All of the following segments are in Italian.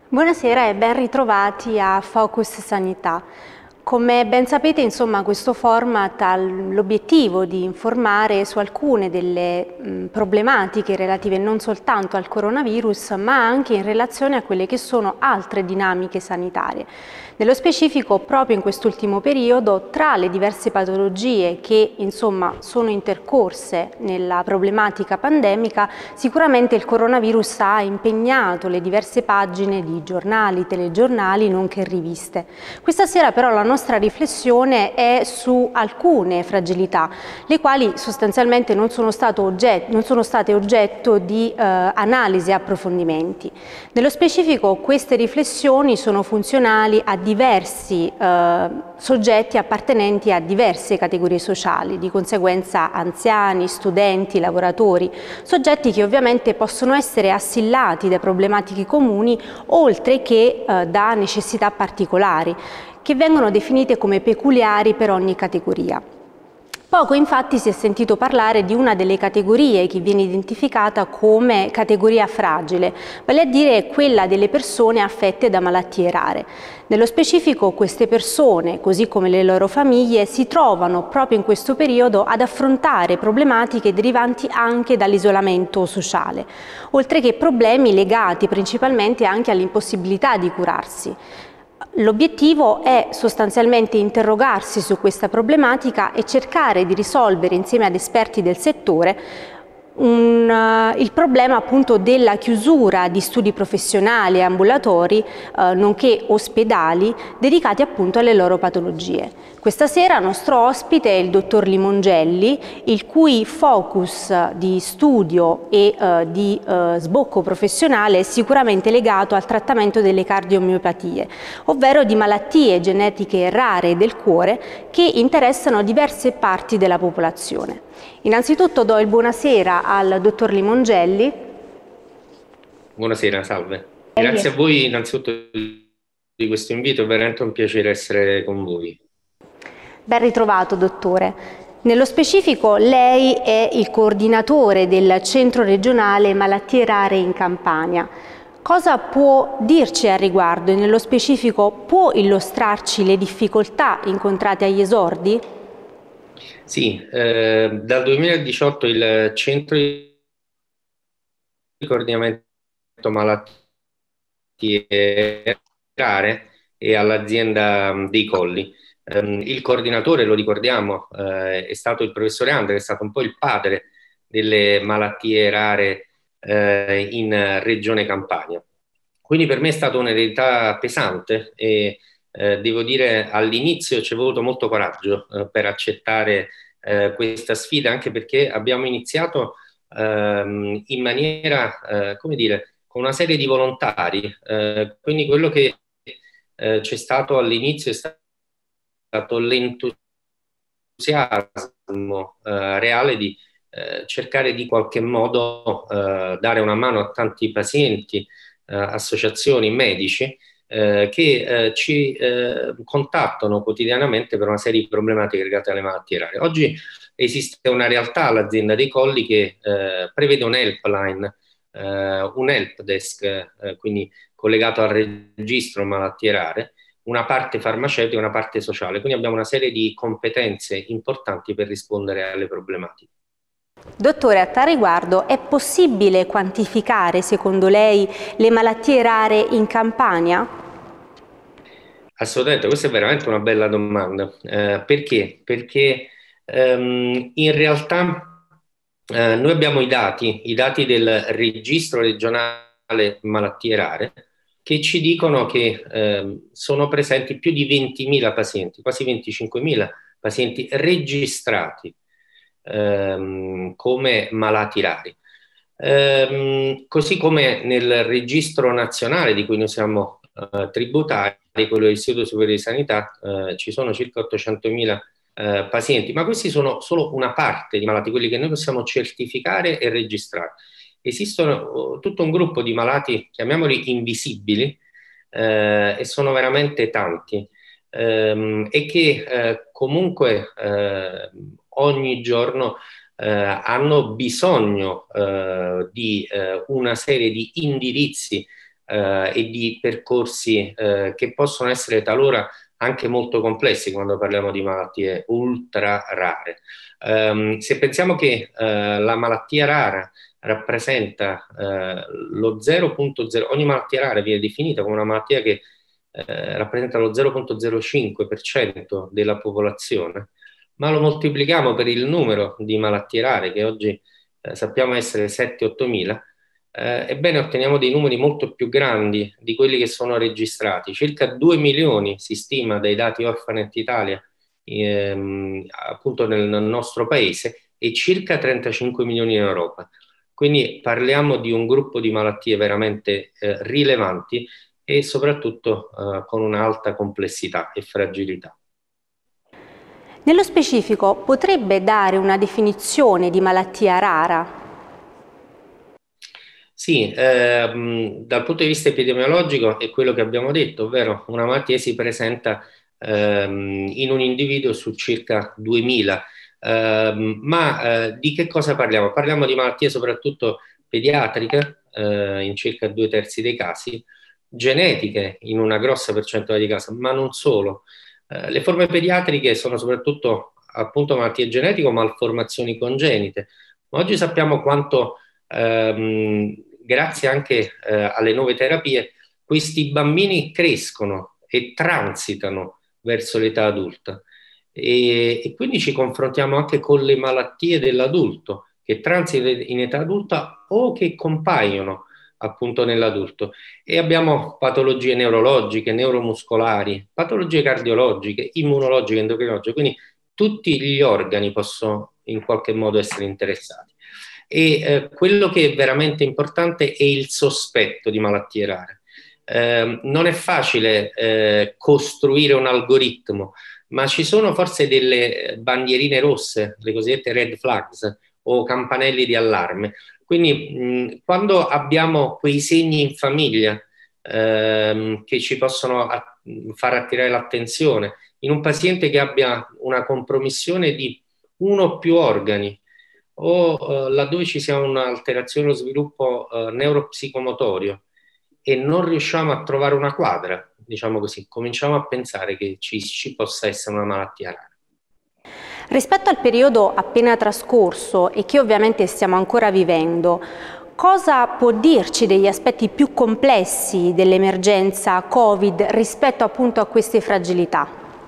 Buonasera e ben ritrovati a Focus Sanità. Come ben sapete, insomma, questo format ha l'obiettivo di informare su alcune delle problematiche relative non soltanto al coronavirus, ma anche in relazione a quelle che sono altre dinamiche sanitarie. Nello specifico, proprio in quest'ultimo periodo, tra le diverse patologie che insomma sono intercorse nella problematica pandemica, sicuramente il coronavirus ha impegnato le diverse pagine di giornali, telegiornali, nonché riviste. Questa sera però la nostra riflessione è su alcune fragilità, le quali sostanzialmente non sono state oggetto di analisi e approfondimenti. Nello specifico, queste riflessioni sono funzionali a diversi soggetti appartenenti a diverse categorie sociali, di conseguenza anziani, studenti, lavoratori, soggetti che ovviamente possono essere assillati da problematiche comuni oltre che da necessità particolari, che vengono definite come peculiari per ogni categoria. Poco infatti si è sentito parlare di una delle categorie che viene identificata come categoria fragile, vale a dire quella delle persone affette da malattie rare. Nello specifico queste persone, così come le loro famiglie, si trovano proprio in questo periodo ad affrontare problematiche derivanti anche dall'isolamento sociale, oltre che problemi legati principalmente anche all'impossibilità di curarsi. L'obiettivo è sostanzialmente interrogarsi su questa problematica e cercare di risolvere insieme ad esperti del settore il problema appunto della chiusura di studi professionali e ambulatori, nonché ospedali, dedicati appunto alle loro patologie. Questa sera nostro ospite è il dottor Limongelli, il cui focus di studio e di sbocco professionale è sicuramente legato al trattamento delle cardiomiopatie, ovvero di malattie genetiche rare del cuore che interessano diverse parti della popolazione. Innanzitutto do il buonasera al dottor Limongelli. Buonasera, salve. Grazie a voi innanzitutto di questo invito, è veramente un piacere essere con voi. Ben ritrovato, dottore. Nello specifico lei è il coordinatore del Centro Regionale Malattie Rare in Campania. Cosa può dirci al riguardo e nello specifico può illustrarci le difficoltà incontrate agli esordi? Sì, dal 2018 il Centro di Coordinamento Malattie Rare è all'azienda dei Colli. Il coordinatore, lo ricordiamo, è stato il professore Andre, che è stato un po' il padre delle malattie rare in Regione Campania. Quindi per me è stata un'eredità pesante e devo dire all'inizio ci è voluto molto coraggio per accettare questa sfida, anche perché abbiamo iniziato in maniera, come dire, con una serie di volontari. Quindi quello che c'è stato all'inizio è stato l'entusiasmo reale di cercare di qualche modo dare una mano a tanti pazienti, associazioni, medici che ci contattano quotidianamente per una serie di problematiche legate alle malattie rare. Oggi esiste una realtà all'azienda dei Colli che prevede un helpline, un help desk, quindi collegato al registro malattie rare, una parte farmaceutica e una parte sociale. Quindi abbiamo una serie di competenze importanti per rispondere alle problematiche. Dottore, a tal riguardo è possibile quantificare, secondo lei, le malattie rare in Campania? Assolutamente, questa è veramente una bella domanda. Perché? Perché in realtà noi abbiamo i dati del registro regionale malattie rare, che ci dicono che sono presenti più di 20.000 pazienti, quasi 25.000 pazienti registrati come malati rari. Così come nel registro nazionale di cui noi siamo tributari, quello dell'Istituto Superiore di Sanità, ci sono circa 800.000 pazienti, ma questi sono solo una parte di malati, quelli che noi possiamo certificare e registrare. Esistono tutto un gruppo di malati, chiamiamoli invisibili, e sono veramente tanti, e che comunque ogni giorno hanno bisogno di una serie di indirizzi e di percorsi che possono essere talora anche molto complessi quando parliamo di malattie ultra rare. Se pensiamo che la malattia rara rappresenta lo 0,0, ogni malattia rara viene definita come una malattia che rappresenta lo 0,05% della popolazione, ma lo moltiplichiamo per il numero di malattie rare che oggi sappiamo essere 7-8 mila, ebbene otteniamo dei numeri molto più grandi di quelli che sono registrati. Circa 2 milioni si stima dai dati Orphanet Italia appunto nel nostro paese e circa 35 milioni in Europa. Quindi parliamo di un gruppo di malattie veramente rilevanti e soprattutto con un'alta complessità e fragilità. Nello specifico, potrebbe dare una definizione di malattia rara? Sì, dal punto di vista epidemiologico è quello che abbiamo detto, ovvero una malattia si presenta in un individuo su circa 2000. Di che cosa parliamo? Parliamo di malattie soprattutto pediatriche, in circa 2/3 dei casi, genetiche in una grossa percentuale di casi, ma non solo. Le forme pediatriche sono soprattutto appunto malattie genetiche o malformazioni congenite. Ma oggi sappiamo quanto, grazie anche alle nuove terapie, questi bambini crescono e transitano verso l'età adulta e quindi ci confrontiamo anche con le malattie dell'adulto che transitano in età adulta o che compaiono appunto nell'adulto, e abbiamo patologie neurologiche, neuromuscolari, patologie cardiologiche, immunologiche, endocrinologiche, quindi tutti gli organi possono in qualche modo essere interessati. E quello che è veramente importante è il sospetto di malattie rare. Non è facile costruire un algoritmo, ma ci sono forse delle bandierine rosse, le cosiddette red flags o campanelli di allarme. Quindi quando abbiamo quei segni in famiglia che ci possono far attirare l'attenzione, in un paziente che abbia una compromissione di uno o più organi o laddove ci sia un'alterazione o sviluppo neuropsicomotorio e non riusciamo a trovare una quadra, diciamo così, cominciamo a pensare che ci possa essere una malattia rara. Rispetto al periodo appena trascorso e che ovviamente stiamo ancora vivendo, cosa può dirci degli aspetti più complessi dell'emergenza Covid rispetto appunto a queste fragilità?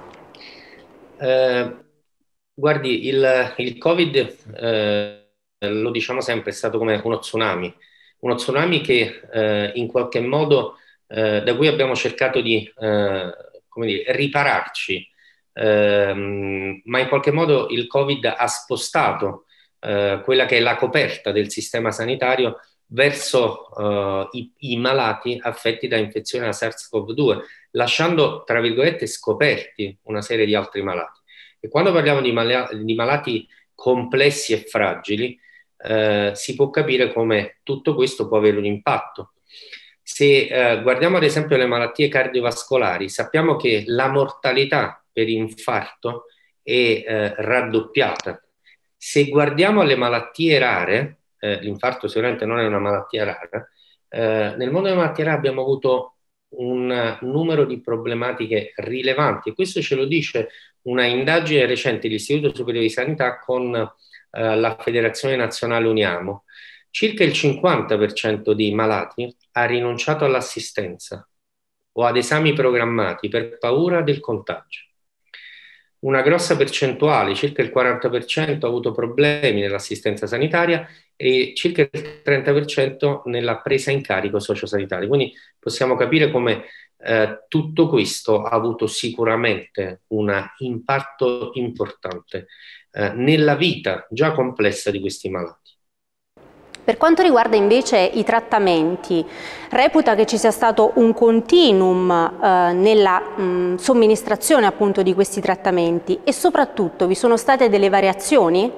Guardi, il Covid, lo diciamo sempre, è stato come uno tsunami che in qualche modo da cui abbiamo cercato di come dire, ripararci. Ma in qualche modo il Covid ha spostato quella che è la coperta del sistema sanitario verso i malati affetti da infezione da SARS-CoV-2, lasciando, tra virgolette, scoperti una serie di altri malati. E quando parliamo di malati complessi e fragili, si può capire come tutto questo può avere un impatto. Se guardiamo ad esempio le malattie cardiovascolari, sappiamo che la mortalità per infarto è raddoppiata. Se guardiamo le malattie rare, l'infarto sicuramente non è una malattia rara, nel mondo delle malattie rare abbiamo avuto un numero di problematiche rilevanti e questo ce lo dice una indagine recente dell'Istituto Superiore di Sanità con la Federazione Nazionale Uniamo. Circa il 50% dei malati ha rinunciato all'assistenza o ad esami programmati per paura del contagio. Una grossa percentuale, circa il 40%, ha avuto problemi nell'assistenza sanitaria e circa il 30% nella presa in carico sociosanitaria. Quindi possiamo capire come tutto questo ha avuto sicuramente un impatto importante nella vita già complessa di questi malati. Per quanto riguarda invece i trattamenti, reputa che ci sia stato un continuum nella somministrazione appunto di questi trattamenti e soprattutto vi sono state delle variazioni?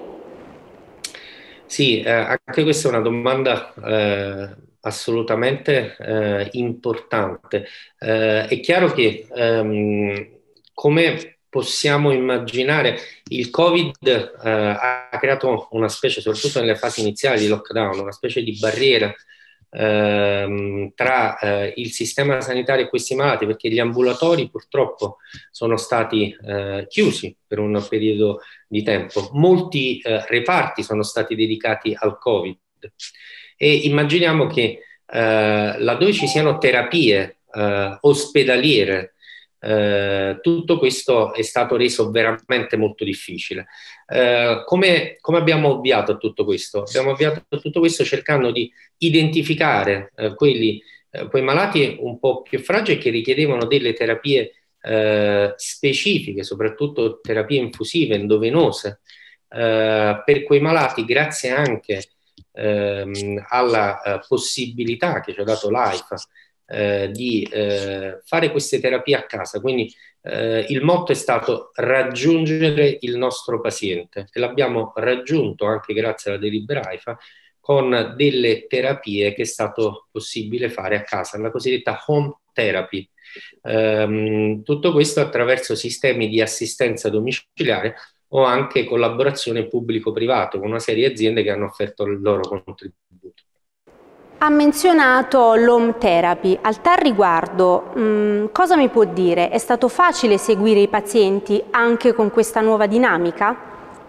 Sì, anche questa è una domanda assolutamente importante. È chiaro che come possiamo immaginare, il Covid ha creato una specie, soprattutto nelle fasi iniziali di lockdown, una specie di barriera tra il sistema sanitario e questi malati, perché gli ambulatori purtroppo sono stati chiusi per un periodo di tempo. Molti reparti sono stati dedicati al Covid e immaginiamo che laddove ci siano terapie ospedaliere, tutto questo è stato reso veramente molto difficile. Come abbiamo ovviato a tutto questo? Abbiamo ovviato a tutto questo cercando di identificare quei malati un po' più fragili che richiedevano delle terapie specifiche, soprattutto terapie infusive, endovenose, per quei malati, grazie anche alla possibilità che ci ha dato l'AIFA di fare queste terapie a casa. Quindi il motto è stato raggiungere il nostro paziente e l'abbiamo raggiunto anche grazie alla delibera AIFA con delle terapie che è stato possibile fare a casa, la cosiddetta home therapy. Tutto questo attraverso sistemi di assistenza domiciliare o anche collaborazione pubblico-privato con una serie di aziende che hanno offerto il loro contributo. Ha menzionato l'home therapy. Al tal riguardo, cosa mi può dire? È stato facile seguire i pazienti anche con questa nuova dinamica?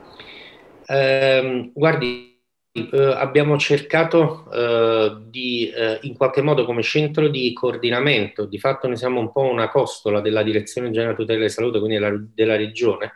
Guardi, abbiamo cercato di in qualche modo come centro di coordinamento, di fatto noi siamo un po' una costola della Direzione Generale Tutela della Salute, quindi della Regione,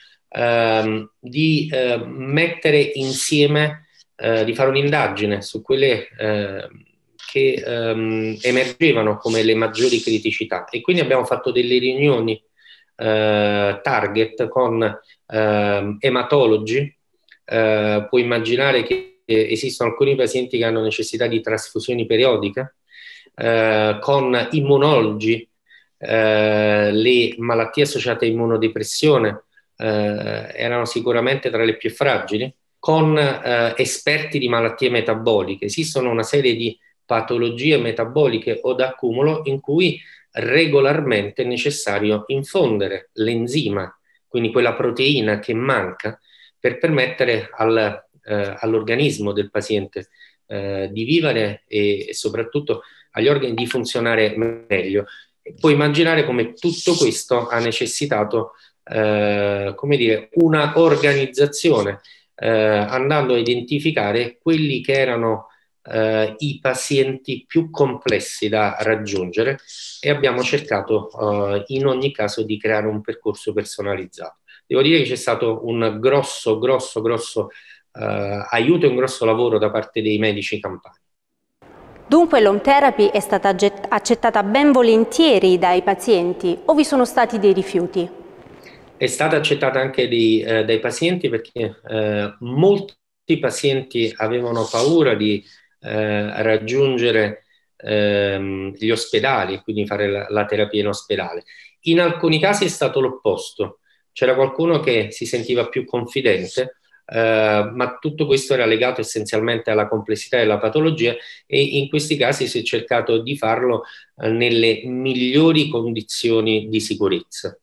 di mettere insieme, di fare un'indagine su quelle che emergevano come le maggiori criticità e quindi abbiamo fatto delle riunioni target con ematologi. Puoi immaginare che esistono alcuni pazienti che hanno necessità di trasfusioni periodiche, con immunologi, le malattie associate a immunodepressione erano sicuramente tra le più fragili, con esperti di malattie metaboliche. Esistono una serie di patologie metaboliche o d'accumulo in cui regolarmente è necessario infondere l'enzima, quindi quella proteina che manca, per permettere all'organismo del paziente di vivere e soprattutto agli organi di funzionare meglio. Puoi immaginare come tutto questo ha necessitato come dire, una organizzazione andando a identificare quelli che erano i pazienti più complessi da raggiungere e abbiamo cercato in ogni caso di creare un percorso personalizzato. Devo dire che c'è stato un grosso aiuto e un grosso lavoro da parte dei medici campani. Dunque l'home therapy è stata accettata ben volentieri dai pazienti o vi sono stati dei rifiuti? È stata accettata anche dai pazienti perché molti pazienti avevano paura di raggiungere gli ospedali, quindi fare la terapia in ospedale. In alcuni casi è stato l'opposto. C'era qualcuno che si sentiva più confidente, ma tutto questo era legato essenzialmente alla complessità della patologia e in questi casi si è cercato di farlo nelle migliori condizioni di sicurezza.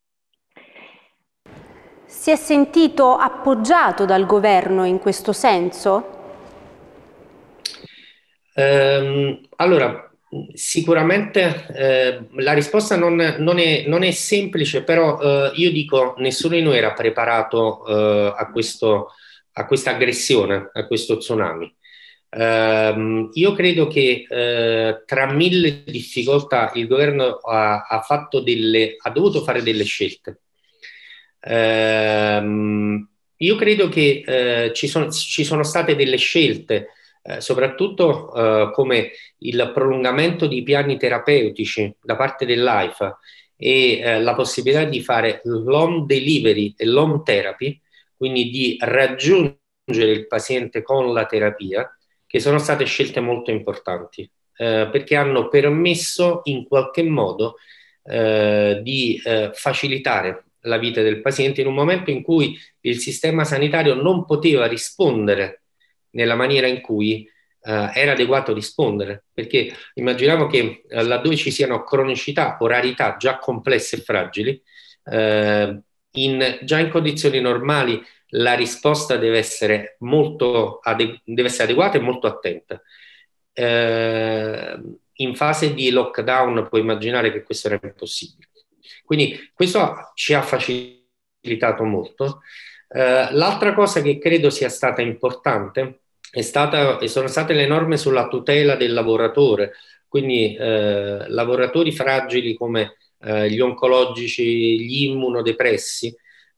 Si è sentito appoggiato dal governo in questo senso? Allora, sicuramente la risposta non è semplice, però io dico nessuno di noi era preparato a questa aggressione, a questo tsunami. Io credo che tra mille difficoltà il governo ha dovuto fare delle scelte. Io credo che ci sono state delle scelte soprattutto come il prolungamento di piani terapeutici da parte dell'AIFA e la possibilità di fare l'home delivery e l'home therapy, quindi di raggiungere il paziente con la terapia, che sono state scelte molto importanti, perché hanno permesso in qualche modo di facilitare la vita del paziente in un momento in cui il sistema sanitario non poteva rispondere nella maniera in cui era adeguato a rispondere, perché immaginiamo che laddove ci siano cronicità o rarità già complesse e fragili, già in condizioni normali la risposta deve essere adeguata e molto attenta. in fase di lockdown puoi immaginare che questo era impossibile. Quindi questo ci ha facilitato molto. L'altra cosa che credo sia stata importante sono state le norme sulla tutela del lavoratore, quindi lavoratori fragili come gli oncologici, gli immunodepressi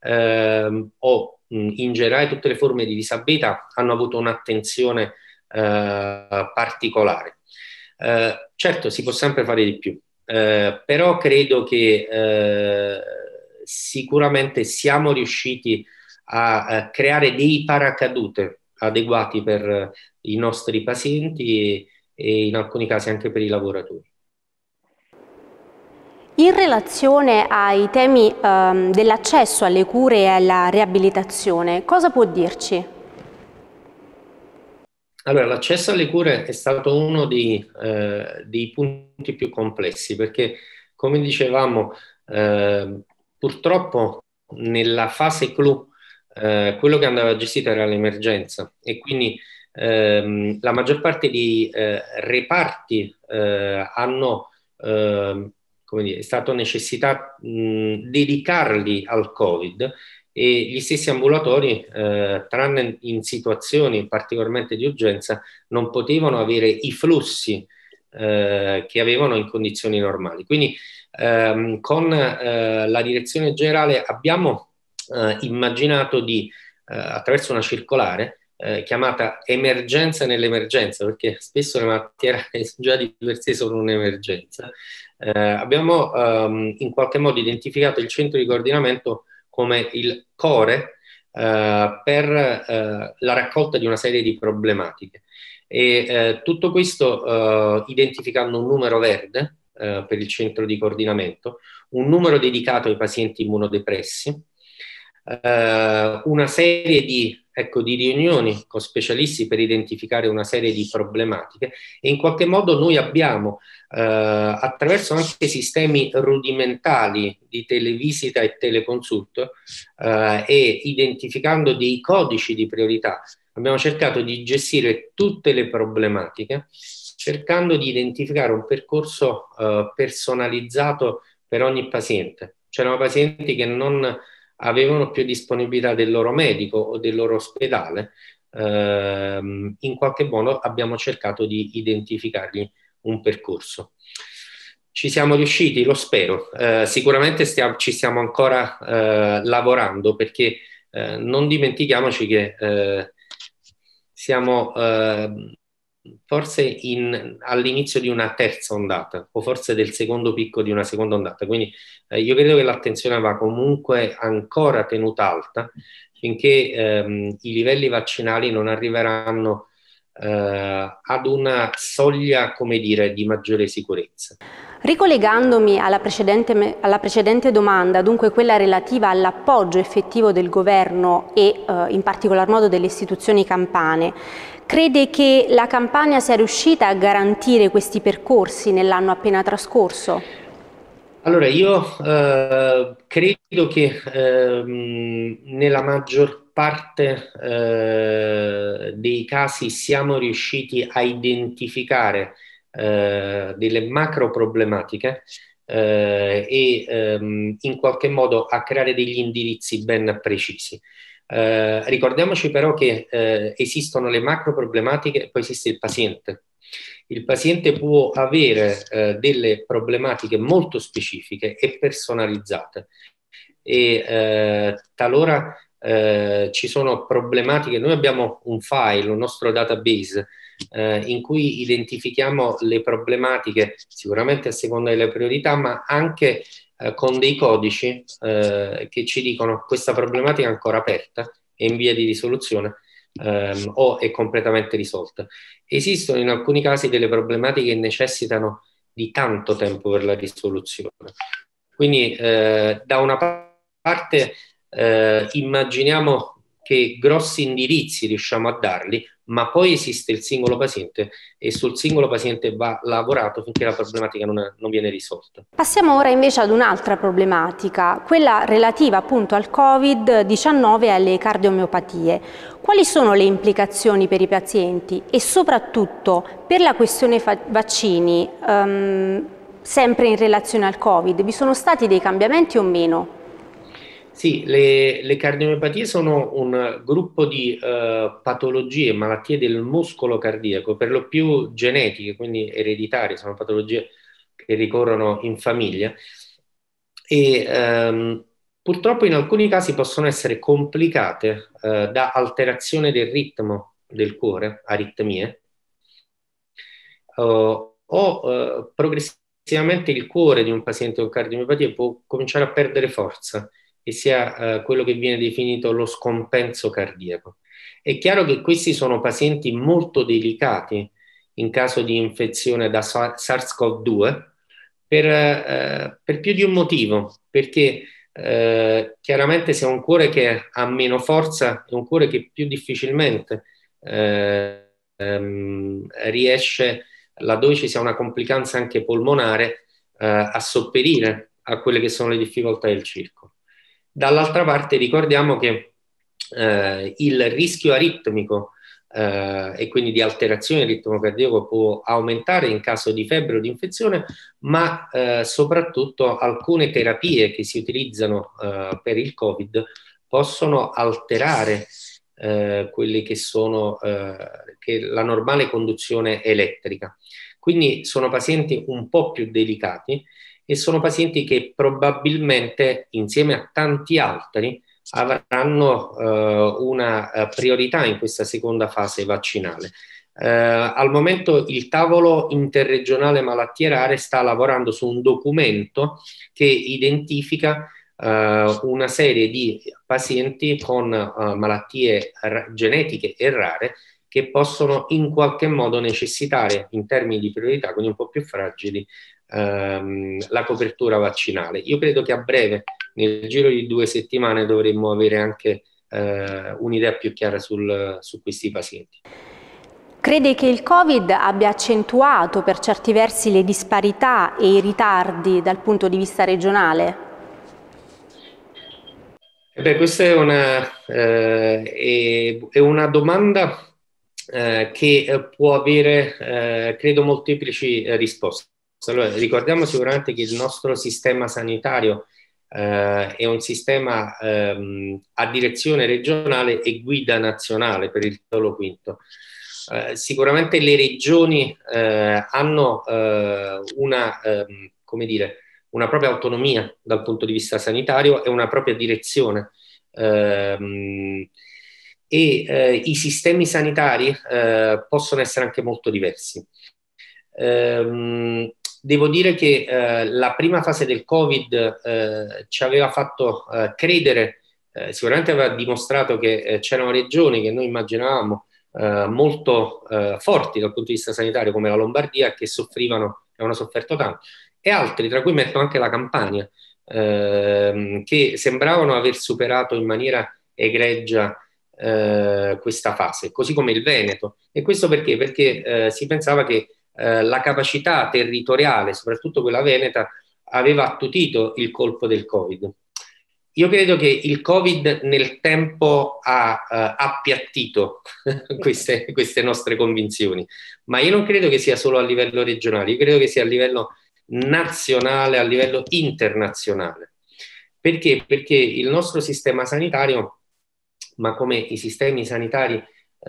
o in generale tutte le forme di disabilità hanno avuto un'attenzione particolare. Certo, si può sempre fare di più, però credo che sicuramente siamo riusciti a creare dei paracadute adeguati per i nostri pazienti e in alcuni casi anche per i lavoratori. In relazione ai temi dell'accesso alle cure e alla riabilitazione, cosa può dirci? Allora, l'accesso alle cure è stato uno dei punti più complessi perché, come dicevamo, purtroppo nella fase clou quello che andava gestito era l'emergenza e quindi la maggior parte dei reparti hanno, come dire, è stato necessità dedicarli al Covid e gli stessi ambulatori, tranne in situazioni particolarmente di urgenza, non potevano avere i flussi che avevano in condizioni normali. Quindi con la direzione generale abbiamo immaginato di, attraverso una circolare, chiamata emergenza nell'emergenza, perché spesso le malattie già di per sé sono un'emergenza. Abbiamo in qualche modo identificato il centro di coordinamento come il core per la raccolta di una serie di problematiche. E tutto questo identificando un numero verde per il centro di coordinamento, un numero dedicato ai pazienti immunodepressi, una serie di riunioni con specialisti per identificare una serie di problematiche e in qualche modo noi abbiamo attraverso anche sistemi rudimentali di televisita e teleconsulto e identificando dei codici di priorità abbiamo cercato di gestire tutte le problematiche cercando di identificare un percorso personalizzato per ogni paziente. C'erano pazienti che non avevano più disponibilità del loro medico o del loro ospedale, in qualche modo abbiamo cercato di identificargli un percorso. Ci siamo riusciti, lo spero. Sicuramente ci stiamo ancora lavorando perché non dimentichiamoci che siamo forse all'inizio di una terza ondata o forse del secondo picco di una seconda ondata, quindi io credo che l'attenzione va comunque ancora tenuta alta finché i livelli vaccinali non arriveranno ad una soglia, come dire, di maggiore sicurezza. Ricollegandomi alla precedente domanda, dunque quella relativa all'appoggio effettivo del governo e in particolar modo delle istituzioni campane, crede che la Campania sia riuscita a garantire questi percorsi nell'anno appena trascorso? Allora, io credo che nella maggior parte dei casi siamo riusciti a identificare delle macro problematiche e in qualche modo a creare degli indirizzi ben precisi. Ricordiamoci però che esistono le macro problematiche e poi esiste il paziente. Il paziente può avere delle problematiche molto specifiche e personalizzate e talora ci sono problematiche. Noi abbiamo un file, un nostro database in cui identifichiamo le problematiche sicuramente a seconda delle priorità, ma anche con dei codici che ci dicono questa problematica è ancora aperta, è in via di risoluzione o è completamente risolta. Esistono in alcuni casi delle problematiche che necessitano di tanto tempo per la risoluzione. Quindi da una parte immaginiamo che grossi indirizzi riusciamo a darli, ma poi esiste il singolo paziente e sul singolo paziente va lavorato finché la problematica non viene risolta. Passiamo ora invece ad un'altra problematica, quella relativa appunto al Covid-19 e alle cardiomiopatie. Quali sono le implicazioni per i pazienti e soprattutto per la questione vaccini, sempre in relazione al Covid? Vi sono stati dei cambiamenti o meno? Sì, le cardiomiopatie sono un gruppo di patologie, malattie del muscolo cardiaco, per lo più genetiche, quindi ereditarie, sono patologie che ricorrono in famiglia e purtroppo in alcuni casi possono essere complicate da alterazione del ritmo del cuore, aritmie, progressivamente il cuore di un paziente con cardiomiopatia può cominciare a perdere forza e sia quello che viene definito lo scompenso cardiaco. È chiaro che questi sono pazienti molto delicati in caso di infezione da SARS-CoV-2 per più di un motivo, perché chiaramente se è un cuore che ha meno forza, è un cuore che più difficilmente riesce, laddove ci sia una complicanza anche polmonare, a sopperire a quelle che sono le difficoltà del circolo. Dall'altra parte ricordiamo che il rischio aritmico e quindi di alterazione del ritmo cardiaco può aumentare in caso di febbre o di infezione, ma soprattutto alcune terapie che si utilizzano per il Covid possono alterare quelle che sono che la normale conduzione elettrica. Quindi sono pazienti un po' più delicati e sono pazienti che probabilmente insieme a tanti altri avranno una priorità in questa seconda fase vaccinale. Al momento il tavolo interregionale malattie rare sta lavorando su un documento che identifica una serie di pazienti con malattie genetiche e rare che possono in qualche modo necessitare in termini di priorità, quindi un po' più fragili, la copertura vaccinale. Io credo che a breve, nel giro di 2 settimane, dovremmo avere anche un'idea più chiara su questi pazienti. Crede che il Covid abbia accentuato per certi versi le disparità e i ritardi dal punto di vista regionale? Questa è una domanda che può avere, credo, molteplici risposte. Allora, ricordiamo sicuramente che il nostro sistema sanitario è un sistema a direzione regionale e guida nazionale per il titolo quinto. Sicuramente le regioni hanno come dire, una propria autonomia dal punto di vista sanitario e una propria direzione. I sistemi sanitari possono essere anche molto diversi. Devo dire che la prima fase del Covid ci aveva fatto credere, sicuramente aveva dimostrato che c'erano regioni che noi immaginavamo molto forti dal punto di vista sanitario, come la Lombardia, che soffrivano, avevano sofferto tanto, e altri, tra cui metto anche la Campania, che sembravano aver superato in maniera egregia questa fase, così come il Veneto. E questo perché? Perché si pensava che la capacità territoriale, soprattutto quella veneta, aveva attutito il colpo del Covid. Io credo che il Covid nel tempo ha appiattito queste nostre convinzioni, ma io non credo che sia solo a livello regionale, io credo che sia a livello nazionale, a livello internazionale. Perché? Perché il nostro sistema sanitario, ma come i sistemi sanitari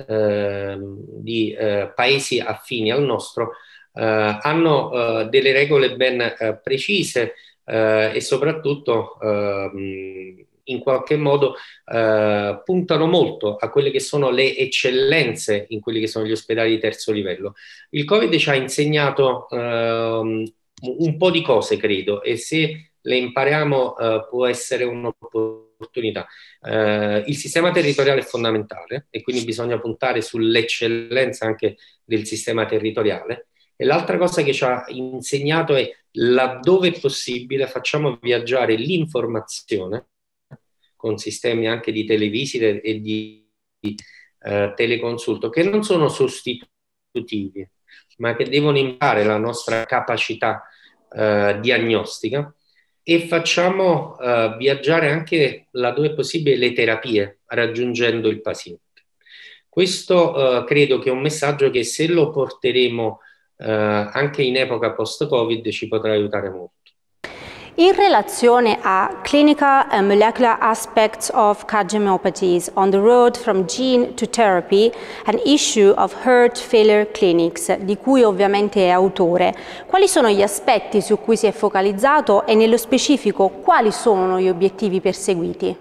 di paesi affini al nostro, hanno delle regole ben precise e soprattutto in qualche modo puntano molto a quelle che sono le eccellenze in quelli che sono gli ospedali di terzo livello. Il Covid ci ha insegnato un po' di cose, credo, e se le impariamo può essere un'opportunità. Il sistema territoriale è fondamentale e quindi bisogna puntare sull'eccellenza anche del sistema territoriale. E l'altra cosa che ci ha insegnato è, laddove è possibile, facciamo viaggiare l'informazione con sistemi anche di televisite e di teleconsulto, che non sono sostitutivi, ma che devono imparare la nostra capacità diagnostica, e facciamo viaggiare anche, laddove è possibile, le terapie, raggiungendo il paziente. Questo credo che è un messaggio che, se lo porteremo anche in epoca post-Covid, ci potrà aiutare molto. In relazione a clinical and molecular aspects of cardiomyopathies on the road from gene to therapy, an issue of heart failure clinics, di cui ovviamente è autore, quali sono gli aspetti su cui si è focalizzato e, nello specifico, quali sono gli obiettivi perseguiti?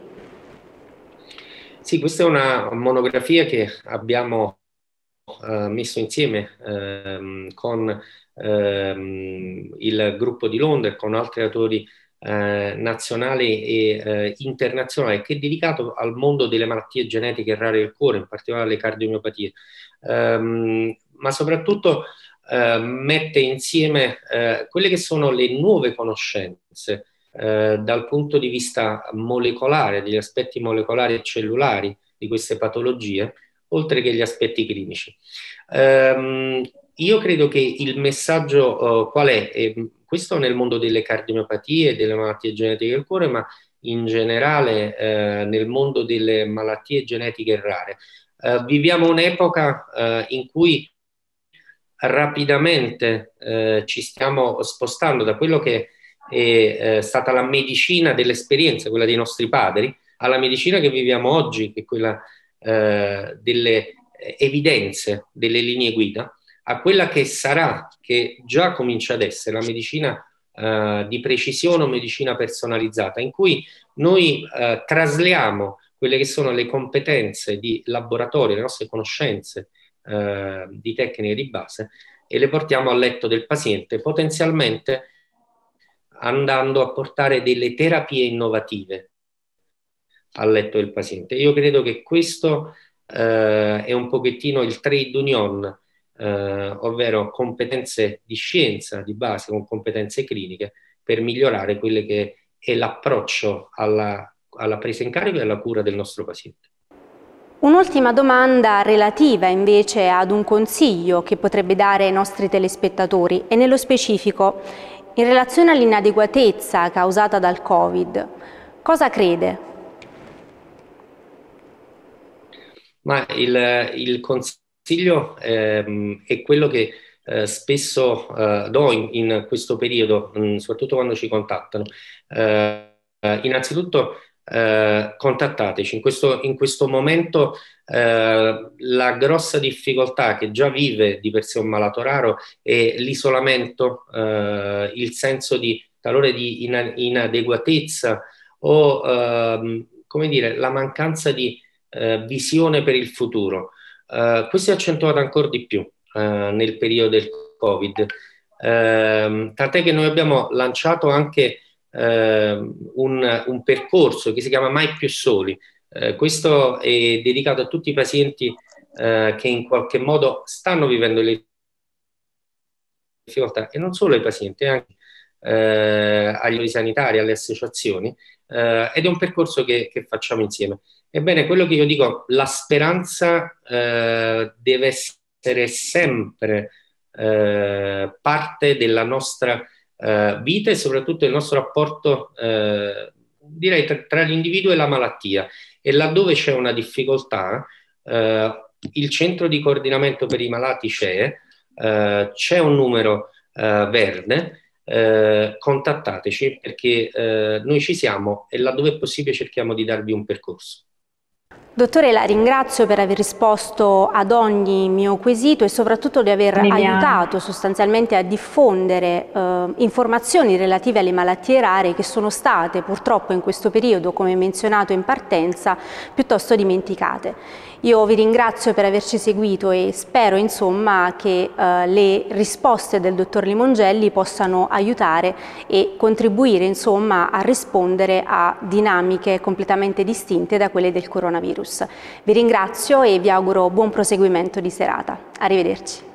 Sì, questa è una monografia che abbiamo messo insieme con il gruppo di Londra, con altri autori nazionali e internazionali, che è dedicato al mondo delle malattie genetiche rare del cuore, in particolare le cardiomiopatie, ma soprattutto mette insieme quelle che sono le nuove conoscenze dal punto di vista molecolare, degli aspetti molecolari e cellulari di queste patologie, oltre che gli aspetti clinici. Io credo che il messaggio qual è? Questo nel mondo delle cardiomiopatie e delle malattie genetiche del cuore, ma in generale nel mondo delle malattie genetiche rare. Viviamo un'epoca in cui rapidamente ci stiamo spostando da quello che è stata la medicina dell'esperienza, quella dei nostri padri, alla medicina che viviamo oggi, che è quella delle evidenze, delle linee guida, a quella che sarà, che già comincia ad essere, la medicina di precisione o medicina personalizzata, in cui noi trasliamo quelle che sono le competenze di laboratorio, le nostre conoscenze di tecniche di base, e le portiamo al letto del paziente, potenzialmente andando a portare delle terapie innovative al letto del paziente. Io credo che questo è un pochettino il trade union, ovvero competenze di scienza di base con competenze cliniche, per migliorare quello che è l'approccio alla presa in carico e alla cura del nostro paziente. Un'ultima domanda relativa invece ad un consiglio che potrebbe dare ai nostri telespettatori, e nello specifico in relazione all'inadeguatezza causata dal Covid. Cosa crede? Ma il consiglio è quello che spesso do in questo periodo, soprattutto quando ci contattano. Innanzitutto contattateci. In questo momento la grossa difficoltà che già vive di per sé un malato raro è l'isolamento, il senso di talore di inadeguatezza o come dire, la mancanza di visione per il futuro. Questo è accentuato ancora di più nel periodo del Covid, tant'è che noi abbiamo lanciato anche un percorso che si chiama Mai più soli. Questo è dedicato a tutti i pazienti che in qualche modo stanno vivendo le difficoltà, e non solo ai pazienti, anche agli enti sanitari, alle associazioni, ed è un percorso che facciamo insieme. Ebbene, quello che io dico, la speranza deve essere sempre parte della nostra vita, e soprattutto il nostro rapporto, direi, tra l'individuo e la malattia. E laddove c'è una difficoltà, il centro di coordinamento per i malati c'è un numero verde. Contattateci, perché noi ci siamo, e laddove è possibile cerchiamo di darvi un percorso. Dottore, la ringrazio per aver risposto ad ogni mio quesito e soprattutto di aver aiutato sostanzialmente a diffondere informazioni relative alle malattie rare, che sono state purtroppo in questo periodo, come menzionato in partenza, piuttosto dimenticate. Io vi ringrazio per averci seguito e spero insomma che le risposte del dottor Limongelli possano aiutare e contribuire insomma a rispondere a dinamiche completamente distinte da quelle del coronavirus. Vi ringrazio e vi auguro buon proseguimento di serata. Arrivederci.